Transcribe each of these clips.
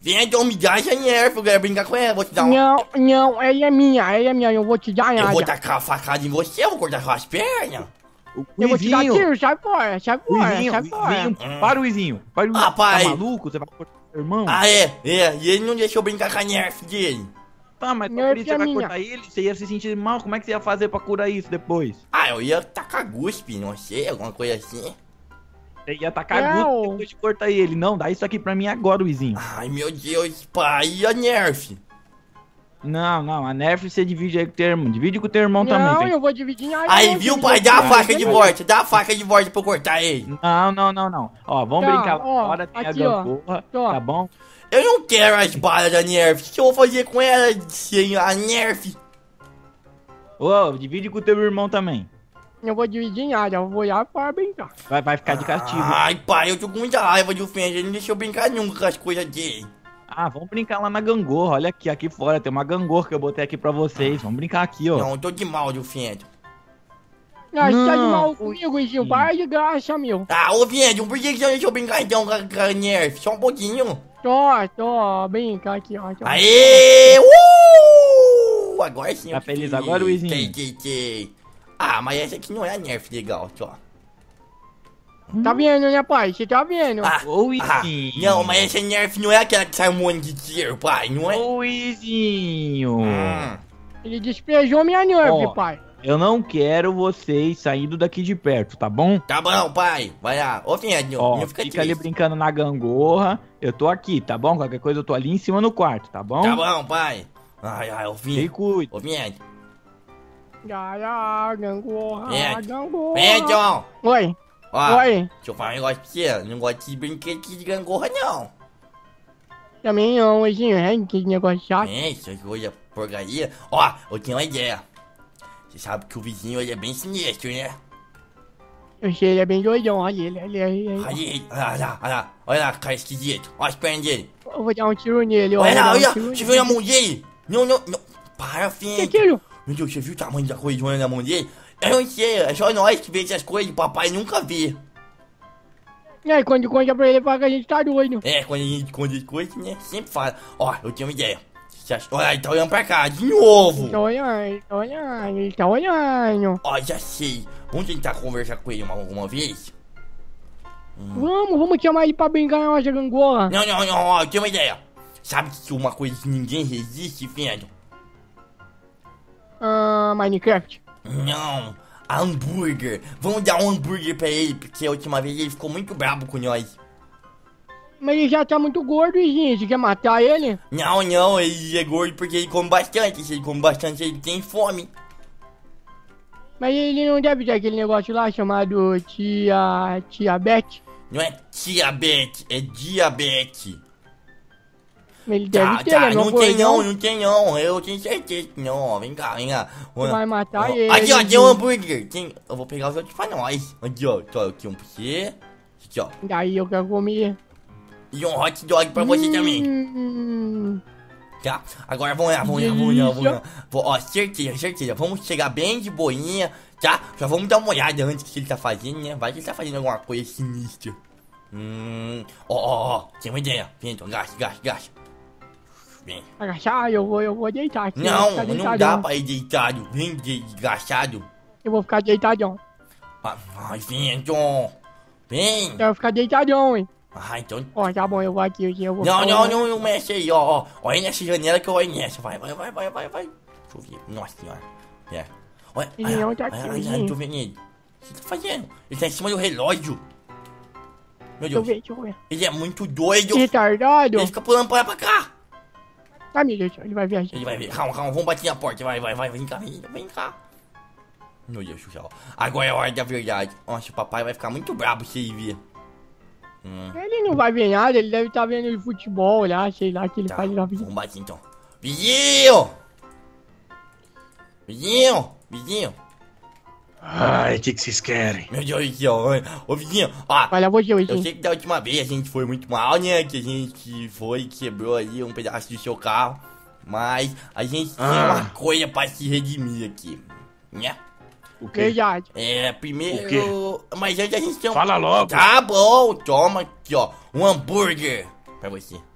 Vem, então me dá essa Nerf, eu quero brincar com ela, vou te dar Não, ela é minha, eu vou te dar Eu nada. vou tacar a facada em você, eu vou cortar suas pernas. Eu vou te dar tiro, sai fora, sai fora. Para o Izinho. Para o Izinho. Pai. Tá maluco? Você vai cortar seu irmão? Ah, é, e ele não deixou eu brincar com a Nerf dele. Tá, mas Nerf você é vai minha. cortar ele, você ia se sentir mal, como é que você ia fazer pra curar isso depois? Ah, eu ia tacar guspe, não sei, alguma coisa assim. Você ia tacar Não. guto depois de cortar ele. Não, dá isso aqui pra mim agora, Izinho. Ai, meu Deus, pai, e a Nerf? Não, a Nerf você divide aí com o teu irmão. Divide com o teu irmão também. Não, Tem... eu vou dividir em Aí, viu, pai, dá a faca de volta, dá a faca de volta pra eu cortar ele. Não. Ó, vamos Tá, brincar lá ó, fora, tem aqui, a ó. gangorra, Tá. tá bom? Eu não quero as balas da Nerf, o que eu vou fazer com ela sem a Nerf? Ô, divide com o teu irmão também. Eu vou dividir em área, eu vou lá para brincar. Vai ficar de castigo. Ai, pai, eu tô com muita raiva de ofender, ele não deixou eu brincar nunca com as coisas dele. Ah, vamos brincar lá na gangorra. Olha aqui fora tem uma gangorra que eu botei aqui pra vocês. Vamos brincar aqui, ó. Não, eu tô de mal de ofendo. Ah, você tá de Não, mal comigo, Izinho, para de graça, meu. Ah, ô Viendo, por que você não deixou eu brincar então com a Nerf? Só um pouquinho. Tô, brinca aqui, ó. Tô. Aê! Agora sim. Tá eu feliz fiquei. agora, Luizinho? Sei. Ah, mas essa aqui não é a Nerf legal, ó. Tá vendo, né, pai? Você tá vendo? Ô, Izinho. Não, mas essa Nerf não é aquela que sai um monte de tiro, pai, não é? Ô, Izinho. Ele despejou minha Nerf, Ó. pai. Eu não quero vocês saindo daqui de perto, tá bom? Tá bom, pai. Vai lá. Ô, Viendo, Ó, não fica fica ali triste. brincando na gangorra. Eu tô aqui, tá bom? Qualquer coisa eu tô ali em cima no quarto, tá bom? Tá bom, pai. Ai, ô, Se Viendo. cuida. Ô, Viendo. Gangorra, Viendo. gangorra. Viendo. Oi, Ó, oi. deixa eu falar um negócio pra você. Não gosto de brinquedo aqui de gangorra, não. Também não, Izinho, hein? Que negócio chato. Isso, coisa porcaria. Ó, eu tenho uma ideia. Você sabe que o vizinho, ele é bem sinistro, né? Eu sei, ele é bem doidão, olha ele. Olha ele, olha lá. Olha lá, cara esquisito. Olha as pernas dele. Eu vou dar um tiro nele, ó. Olha lá, vou dar um olha. tiro Você nele. viu a mão dele? Não. Para, Que filho. tiro? Meu Deus, você viu o tamanho da coisa na mão dele? Eu não sei, é só nós que vê essas coisas, papai nunca vê. E aí, quando conta pra ele, fala que a gente tá doido. É, quando a gente conta as coisas, né, sempre fala. Ó, eu tenho uma ideia. Olha, ele tá olhando pra cá, de novo. Tá olhando, ele tá olhando. Ó, já sei. Vamos tentar conversar com ele alguma vez? Vamos chamar ele pra brincar na nossa gangorra. Não, ó, eu tenho uma ideia. Sabe que uma coisa que ninguém resiste, Fendo? Minecraft. Não, hambúrguer. Vamos dar um hambúrguer pra ele, porque a última vez ele ficou muito brabo com nós. Mas ele já tá muito gordo, Izinho. Você quer matar ele? Não, ele é gordo porque ele come bastante. Se ele come bastante, ele tem fome. Mas ele não deve ter aquele negócio lá chamado Tia Beth. Não é diabetes, é diabetes. Ele deve ter, né? Não tem não. Eu tenho certeza que não, ó. Vem cá. Você vai matar ele. Aqui, ó, tem um hambúrguer. Eu vou pegar os outros pra nós. Aqui, ó. Aqui um pra você. Aqui, ó. Daí eu quero comer. E um hot dog pra você também. Tá? Agora vamos lá. Ó, certeza. Vamos chegar bem de boinha, tá? Já vamos dar uma olhada antes que ele tá fazendo, né? Vai que ele tá fazendo alguma coisa sinistra. Ó. Tem uma ideia. Vem, então, gaste. Vem. Agachar, eu vou deitar aqui. Não dá pra ir deitado. Vem agachado. Eu vou ficar deitadão. Ai, vem, então. Vem. Eu vou ficar deitadão, hein. Então. Ó, tá bom, eu vou aqui, eu vou... Não mexe aí, ó. Olha nessa janela que eu olho nessa. Vai. Deixa eu ver. Nossa senhora. É. Olha, Não tá aqui, olha, tô vendo ele. O que você tá fazendo? Ele tá em cima do relógio. Meu Deus. Deixa eu ver. Ele é muito doido. Retardado. Ele fica pulando pra lá pra cá. Tá, me deixa, ele vai ver a gente. Ele vai ver. Calma, vamos bater na porta. Vai. Vem cá. Meu Deus do céu. Agora é a hora da verdade. Nossa, o papai vai ficar muito brabo se ele vir. Ele não vai ver nada, ele deve estar vendo futebol lá, sei lá, que ele Tá, faz na vida. vamos bater então. Vizinho! Ai, o que vocês querem? Meu Deus do céu. Ô, vizinho, ó. Vai lá, você, Eu Izinho. sei que da última vez a gente foi muito mal, né? Que a gente foi e quebrou ali um pedaço do seu carro. Mas a gente tem uma coisa pra se redimir aqui, né? O quê? Verdade. Primeiro... Mas antes a gente tem um... Fala logo. Tá bom, toma aqui, ó. Um hambúrguer pra você.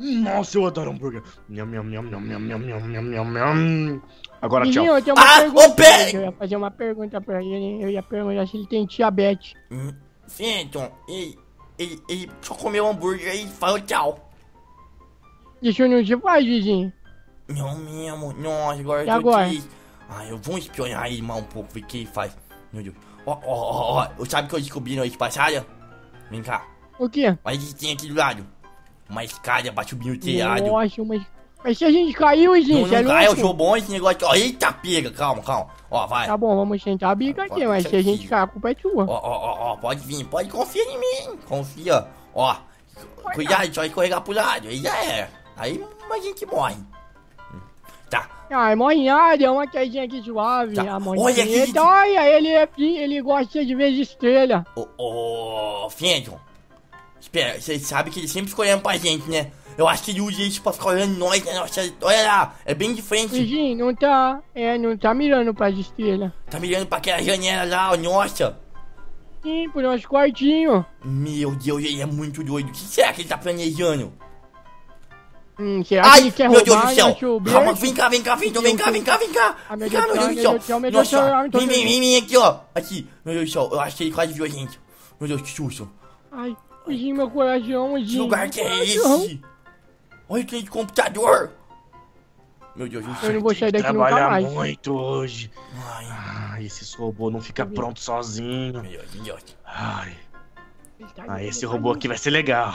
Nossa, eu adoro hambúrguer. Nham, nham, nham, nham, nham, nham, nham, nham, nham, nham. Agora, tchau. Vizinho, eu tenho uma pergunta. ô, peraí. Eu ia fazer uma pergunta pra ele. Eu ia perguntar se ele tem diabetes. Fenton, ele só comeu hambúrguer e falou tchau. Isso não se faz, vizinho. Não mesmo, nossa, agora E eu tô agora? triste. Eu vou espionar ele mais um pouco, ver o que ele faz. Meu Deus. Ó, sabe o que eu descobri noite passada? Vem cá, O quê? olha o que tem aqui do lado. Uma escada pra subir no telhado. Nossa, mas se a gente caiu, vizinho, Não, você é não cai, eu louco? sou bom esse negócio aqui. Ó, eita, pega, calma. Ó, vai. Tá bom, vamos sentar a bica aqui, mas se a gente cair, a culpa é tua. Ó, pode vir, pode confiar em mim. Confia. Ó, cuidado, só escorregar pro lado. Aí já é. Aí a gente morre. Tá. Ah, morre nada, é uma quedinha aqui suave. Tá. A Olha aqui, montanha. Olha, ele gosta de ver estrela. Ô, Fenton. Espera, você sabe que ele sempre escolhendo pra gente, né? Eu acho que ele usa isso pra ficar olhando nós, né? Nossa, olha lá, é bem de frente. Vizinho, não tá mirando pras estrelas. Tá mirando pra aquela janela lá, ó, nossa. Sim, pro nosso quartinho. Meu Deus, ele é muito doido. O que será que ele tá planejando? Será que Ai, ele quer meu Deus roubar do céu. nosso berço? Calma, vem cá, Fenton, vem cá. Ah, meu Vem cá, Deus meu Deus do céu. meu Deus do céu, Nossa, eu tô vem aqui, ó. Aqui, meu Deus do céu, eu acho que ele quase viu a gente. Meu Deus, que susto. Ai, vizinho, meu coração, Que vizinho. lugar que é Coração. esse? Olha o trem de computador. Meu Deus do Eu céu. não vou sair daqui nunca Trabalhar mais. muito hoje. Ai, Ai, esse robô não fica pronto sozinho. meu Deus. Ai, Ele tá esse robô aqui vai ser legal.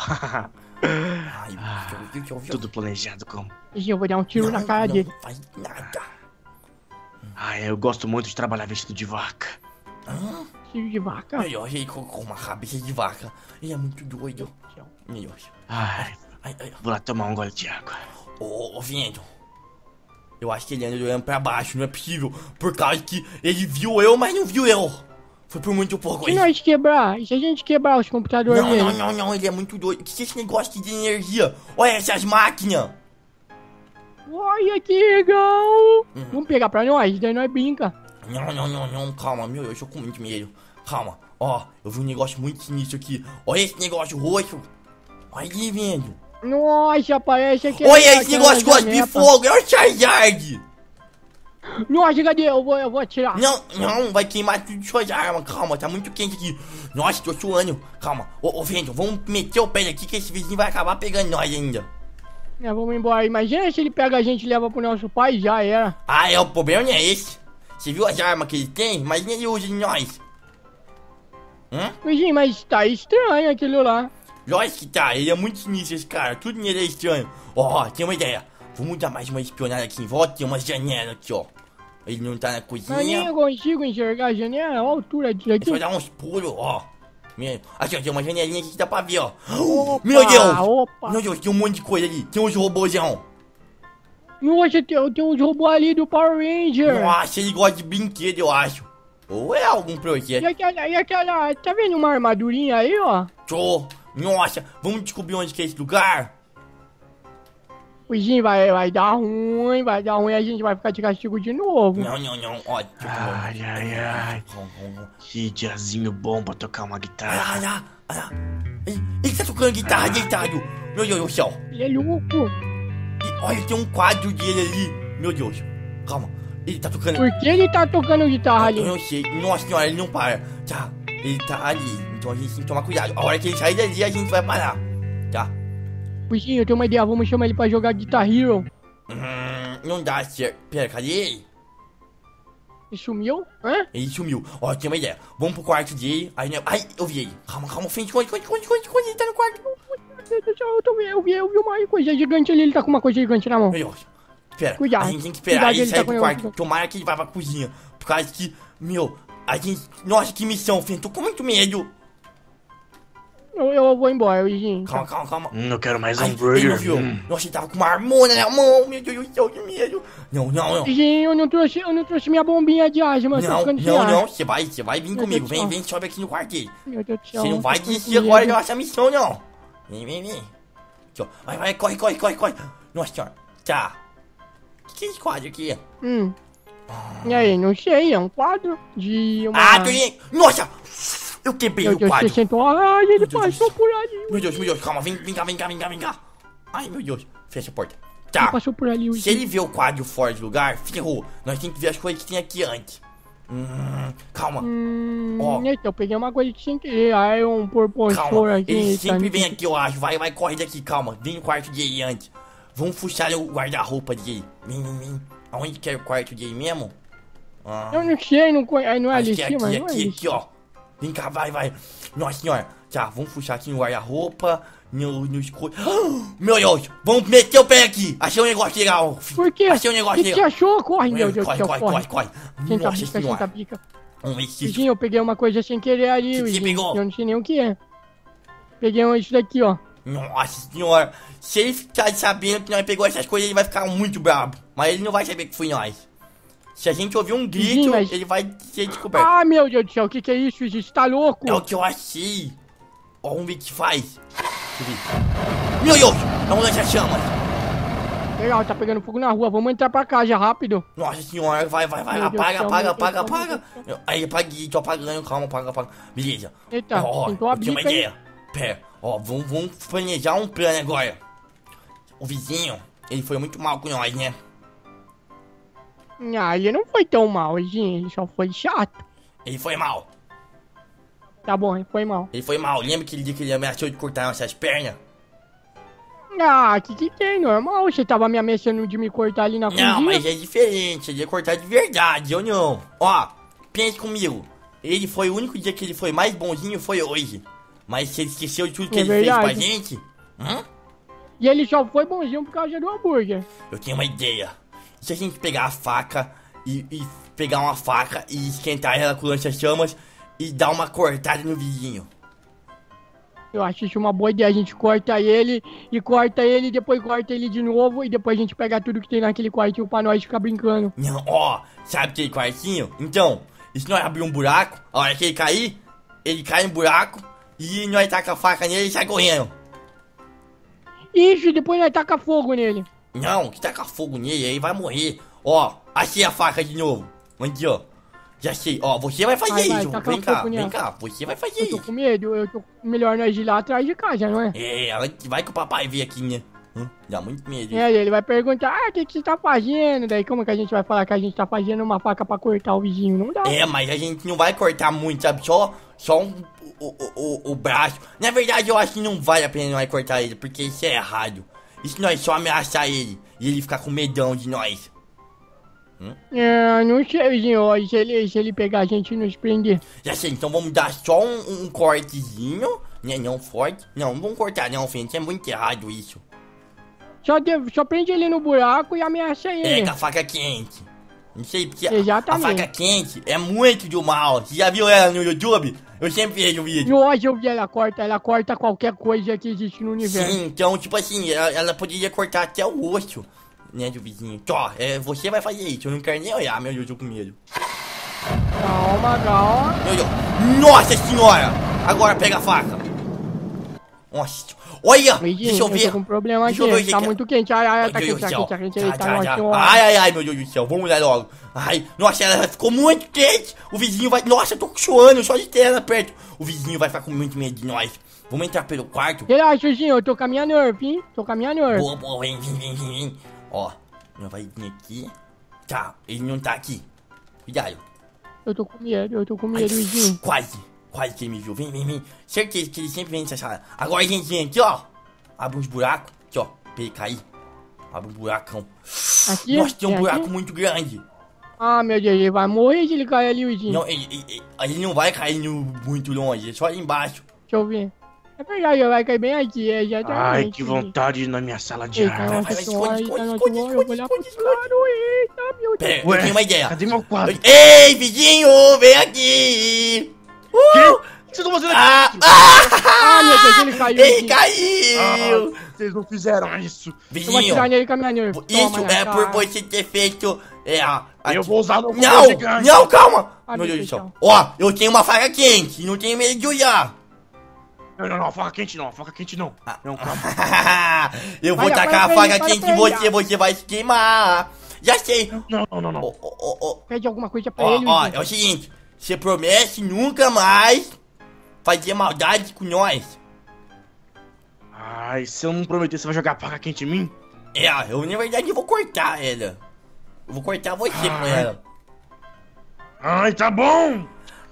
Ai, deixa eu ver. Tudo planejado como. Vizinho, eu vou dar um tiro na cara dele. Não faz nada. Ai, eu gosto muito de trabalhar vestido de vaca. Tiro de vaca. Meu Deus, ele colocou uma cabeça de vaca. Ele é muito doido. Meu Deus. Ai, vou lá tomar um gole de água. Ô, Fenton. Eu acho que ele anda olhando pra baixo, não é possível. Por causa que ele viu eu, mas não viu eu. Foi por muito pouco Se aí. nós quebrar, e se a gente quebrar os computadores dele? Não, ele é muito doido. O que é esse negócio de energia? Olha essas máquinas. Olha que legal! Vamos pegar pra nós, daí nós brinca. Não, calma, meu, eu estou com muito medo. Calma, ó, eu vi um negócio muito sinistro aqui. Olha esse negócio roxo. Olha ali, vendo. Nossa, parece que... Olha esse negócio que gosta de fogo, é o Charizard. Nossa, cadê? Eu vou atirar. Não, vai queimar tudo de suas armas. Calma, tá muito quente aqui. Nossa, tô suando. Calma, ô, Vento, vamos meter o pé aqui que esse vizinho vai acabar pegando nós ainda. Vamos embora. Imagina se ele pega a gente e leva pro nosso pai, já era. O problema não é esse. Você viu as armas que ele tem? Imagina ele usa em nós. Vizinho, mas tá estranho aquilo lá. Lógico que tá, ele é muito sinistro esse cara, tudo nele é estranho. Ó, tem uma ideia, vamos dar mais uma espionada aqui em volta, tem umas janelas aqui, ó. Ele não tá na Mas nem cozinha, eu consigo enxergar a janela, olha a altura disso ele aqui. vai dar uns pulos, ó. Aqui, ó, tem uma janelinha aqui que dá pra ver, ó. Opa, Meu Deus! opa. Meu Deus, tem um monte de coisa ali, tem uns robôzão. Nossa, tem uns robôs ali do Power Ranger. Nossa, ele gosta de brinquedo, eu acho. Ou é algum projeto. E aquela, tá vendo uma armadurinha aí, ó? Nossa, vamos descobrir onde que é esse lugar? Vizinho, vai dar ruim, a gente vai ficar de castigo de novo. Não, ó. Ai. Que diazinho bom pra tocar uma guitarra. Olha lá. Ele tá tocando guitarra deitado. Meu Deus do céu. Ele é louco. E olha, tem um quadro dele ali. Meu Deus. Calma. Ele tá tocando. Por que ele tá tocando guitarra ali? Eu não sei. Nossa senhora, ele não para. Tá. Ele tá ali. Então a gente tem que tomar cuidado. A hora que ele sair dali, a gente vai parar. Tá. Vizinho, eu tenho uma ideia, vamos chamar ele pra jogar Guitar Hero. Não dá certo. Pera, cadê ele? Ele sumiu? Hã? Ele sumiu. Ó, tem uma ideia. Vamos pro quarto dele. Aí, né? Ai, eu vi ele. Calma, frente. Esconde. Ele tá no quarto. Eu vi uma coisa gigante ali, ele tá com uma coisa gigante na mão. Meu Deus. Espera, Cuidado. a gente tem que esperar Cuidado, ele ele sair tá pro com quarto. negócio. Tomara que ele vá pra cozinha. Por causa que, a gente... Nossa, que missão, Fê. Tô com muito medo. Eu vou embora, vizinho. Calma. Eu quero mais Ai, ele hambúrguer. não viu. Nossa, ele tava com uma harmônia na mão. Meu Deus do céu, que medo. Não. Vizinho, eu não trouxe minha bombinha de asma. eu tô ficando sem ar. Não. Você vai vir Meu comigo. Deus do céu. Vem, sobe aqui no quarto dele. Meu Deus do céu. Você não vai eu tô com desistir medo. agora da nossa missão, não. Vem. Aqui, ó. Vai, corre. Nossa senhora. Tá. O que é esse quadro aqui? E aí, não sei, é um quadro de uma... Nossa! Eu quebrei Meu o Deus, quadro. você sentou... Ai, ele Meu Deus. passou por ali. Meu Deus, calma, vem cá. Ai, meu Deus. Fecha a porta. Ele Tá. passou por ali, Se Luizinho. ele vê o quadro fora de lugar, ferrou. Nós temos que ver as coisas que tem aqui antes. Calma. Ó. Eita, eu peguei uma coisa que sem querer. Aí um porponcor Calma. aqui. Ele tá sempre me- vem aqui, eu acho. Vai, corre daqui, calma. Vem no quarto dele antes. Vamos fuçar o guarda-roupa dele. Vem. Aonde que é o quarto dele mesmo? Eu não sei, não conheço. Não é ali Acho em que é cima, aqui, não é ali. aqui, ó. Vem cá, vai. Nossa senhora. Tá, vamos fuçar aqui no guarda-roupa. No escuro. Meu Deus, vamos meter o pé aqui. Achei um negócio legal. Por quê? Achei um O negócio que você legal. achou? Corre, meu Deus do céu, Corre. Senta a Nossa bica, senta a senhora. bica. Vamos ver se... Luizinho, eu peguei uma coisa sem querer ali, Que Luizinho. pegou? Eu não sei nem o que é. Peguei isso daqui, ó. Nossa senhora. Se ele ficar sabendo que nós pegou essas coisas, ele vai ficar muito brabo. Mas ele não vai saber que foi nós. Se a gente ouvir um grito, Sim, mas- ele vai ser descoberto. Ah, meu Deus do céu, o que é isso, Luizinho? Você tá louco? É o que eu achei. Ó, vamos ver o que faz. Deixa eu ver. Meu Deus, é um lança-chamas. Legal, tá pegando fogo na rua. Vamos entrar pra casa, rápido. Nossa senhora, vai. Meu Deus do céu, Apaga. Aí, apaguei, tô apagando, calma, apaga. Beleza. Eita, Ó, tentou a eu tenho uma bica, hein? ideia. Pera, ó, vamos planejar um plano agora. O vizinho, ele foi muito mal com nós, né? Ah, ele não foi tão mal, Luizinho. Ele só foi chato. Ele foi mal. Tá bom, ele foi mal. Lembra aquele dia que ele ameaçou de cortar nossas pernas? Ah, que tem? Normal. Você tava me ameaçando de me cortar ali na cozinha. Não, mas é diferente, ele ia cortar de verdade, eu não. Ó, pense comigo. Ele foi o único dia que ele foi mais bonzinho, foi hoje. Mas você esqueceu de tudo que É ele fez pra verdade. gente? E ele só foi bonzinho por causa do hambúrguer. Eu tenho uma ideia. E se a gente pegar a faca e pegar uma faca e esquentar ela com lança-chamas e dar uma cortada no vizinho? Eu acho isso uma boa ideia. A gente corta ele e depois corta ele de novo. E depois a gente pega tudo que tem naquele quartinho pra nós ficar brincando. Não, ó, sabe aquele quartinho? Então, e se nós abrir um buraco, a hora que ele cair, ele cai no buraco e nós taca a faca nele e sai correndo. Isso, e depois nós taca fogo nele. Não, que taca fogo nele, aí vai morrer. Ó, achei a faca de novo. Aqui, ó. Já sei, ó, você vai fazer Vai, isso. taca Vem fogo cá, nela. você vai fazer Eu tô isso. com medo, melhor nós ir lá atrás de casa, não é? É, vai que o papai vê aqui, né? Dá muito medo. É, ele vai perguntar, o que você tá fazendo? Daí como que a gente vai falar que a gente tá fazendo uma faca pra cortar o vizinho? Não dá. É, mas a gente não vai cortar muito, sabe? Só o braço. Na verdade, eu acho que não vale a pena nós cortar ele, porque isso é errado. E se nós só ameaçar ele e ele ficar com medão de nós? É, não sei, vizinho, ó, se ele pegar a gente e nos prender. Já sei, então vamos dar só um cortezinho, né? Não forte. Não vamos cortar não, filho. É muito errado isso. Só prende ele no buraco e ameaça ele. Pega a faca quente. Não sei porque Exatamente. a faca quente é muito do mal. Você já viu ela no YouTube? Eu sempre vejo o vídeo. Nossa, eu vi ela corta qualquer coisa que existe no universo. Sim, então, tipo assim, ela poderia cortar até o osso, né, do vizinho. Tó, você vai fazer isso, eu não quero nem olhar, meu Deus, eu tô com medo. Calma. Meu Deus, nossa senhora! Agora pega a faca. Nossa, olha, deixa eu ver. tô com um problema Deixa aqui, eu ver tá que- muito quente, ai, tá Meu Deus quente, do céu. tá quente, tá Já. nossa, Ai, meu Deus do céu, vamos olhar logo. Ai, nossa, ela ficou muito quente. O vizinho vai, nossa, eu tô suando só de ter ela perto. O vizinho vai ficar com muito medo de nós. Vamos entrar pelo quarto. Relaxa, vizinho, eu tô com a minha nerf, hein? Tô com a minha nerf. Boa, vem. Ó, nós vai vir aqui. Tá, ele não tá aqui. Cuidado. Eu tô com medo, Ai, vizinho. quase que ele me viu. Vem. Certeza que ele sempre vem nessa sala. Agora a gente vem aqui, ó. Abre uns buracos. Aqui, ó. Pra ele cair. Abre um buracão. Aqui? Nossa, tem um É buraco aqui? muito grande. Ah, meu Deus, ele vai morrer se ele cair ali, vizinho. Não, ele não vai cair muito longe. É só ali embaixo. Deixa eu ver. É verdade, ele vai cair bem aqui, exatamente. Ai, que vontade na minha sala de Eita, ar. nossa vai, senhora, esconde, eita, nossa esconde, senhora, eu vou olhar pro lado, eita, meu Deus. Pera, eu Ué, tenho uma ideia. Cadê meu quadro? Ei, vizinho, vem aqui. O que vocês estão fazendo aqui? Ah, meu Deus, ele caiu. Ele vizinho. caiu. Vocês não fizeram isso. Eu vou Vizinho, atirar nele com a minha nerf. isso Toma na é por cara. você ter feito... Eu vou usar no Não, calma. Ah, Meu meu Deus do Deus céu. do Ó, eu tenho uma faca quente. Não tenho medo de olhar. Não, faca quente não, faca quente não. Não, calma. Eu vou Para, tacar a para, faca para, quente para, em para. você vai se queimar. Já sei. Não. Pede alguma coisa pra ele, Ó, vizinho. é o seguinte. Você promete nunca mais fazer maldade com nós. Ai, se eu não prometer, você vai jogar faca quente em mim? É, eu na verdade vou cortar ela. Eu vou cortar você com ela. Ai, tá bom!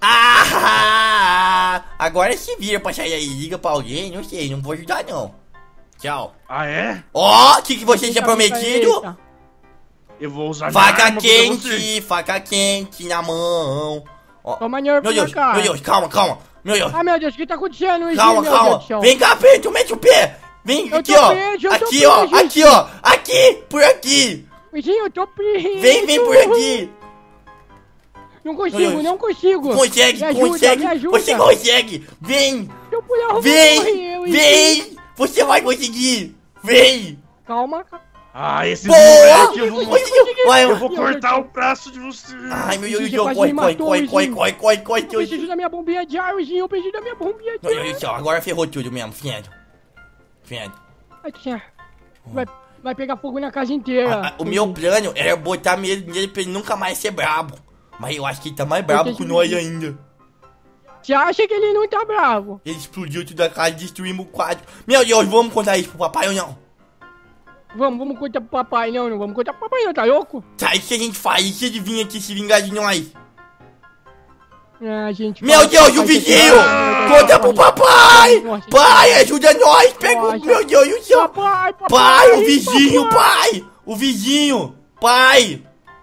Ah! Agora se vira pra sair aí, liga pra alguém, não sei, não vou ajudar não. Tchau. Ah, é? Ó, o que você tinha prometido? Eita. Eu vou usar minha Faca arma contra você. quente, faca quente na mão. Ó. Toma nervo Meu na Deus, cara. meu Deus, calma. Meu Deus, Ai, meu Deus, o que tá acontecendo, Luizinho? calma. Meu Deus do céu. Vem cá, Pedro, mete o pé. Vem Eu aqui, tô ó. preso, eu tô Aqui, preso, ó. gente. Aqui, ó. Aqui, por aqui. Luizinho, eu tô preso. Vem por aqui. Não consigo, Meu Deus. não consigo. Consegue, Me ajuda, consegue. me ajuda. Você consegue. Vem, Se eu pular, eu vou vem, morrer, Luizinho. vem. Você vai conseguir. Vem. Calma. Ah, esse Boa. moleque, eu vou... Conseguiu. Vai, Eu vou cortar o braço de você. Ai, meu Deus do Você céu, quase corre, me corre, matou, corre, Luizinho. corre. Eu preciso da minha bombinha de ar, Luizinho. Eu preciso da minha bombinha de Meu Deus do ar. céu, agora ferrou tudo mesmo, fiendo. Ai, tia. Vai pegar fogo na casa inteira. O meu plano era botar medo nele pra ele nunca mais ser brabo. Mas eu acho que ele tá mais brabo que nós ainda. Você acha que ele não tá bravo? Ele explodiu tudo a casa e destruímos o quadro. Meu Deus, vamos contar isso pro papai ou não? Vamos contar pro papai, não vamos contar pro papai, não, tá louco? Sabe o que a gente faz? E se ele vir aqui se vingar de nós? Ah, gente. Meu Deus, o vizinho! Conta pro papai! Nossa, Pai, ajuda nós! Pega o... Nossa. Meu Deus do céu! Papai, Pai, o vizinho, pai! O vizinho! Pai!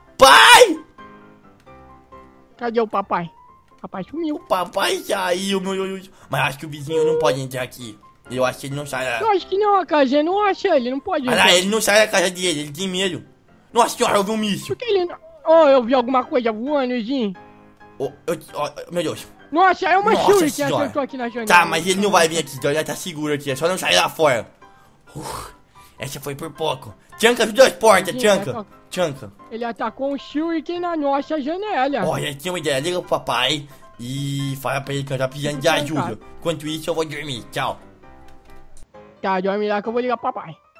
Cadê o papai? Papai sumiu. Papai saiu, meu Deus. Mas acho que o vizinho não pode entrar aqui. Eu acho que ele não sai da... Eu acho que não, a casinha não acha, ele não pode. Olha lá, ele não sai da casa dele, ele tem medo. Nossa senhora, eu vi um míssil. Por que ele não... Oh, eu vi alguma coisa voando, Luizinho. Meu Deus. Nossa, é uma Nossa Shuri que senhora. acertou aqui na janela. Tá, mas ele não vai vir aqui, então ele já tá seguro aqui. É só não sair lá fora. Essa foi por pouco. Tchanka, ajuda as portas, Tchanka. Ele atacou um Shuriken na nossa janela. Olha, tinha uma ideia, liga pro papai e fala pra ele que eu tô precisando de ajuda. Enquanto isso, eu vou dormir. Tchau. Tá, dorme lá que eu vou ligar pro papai.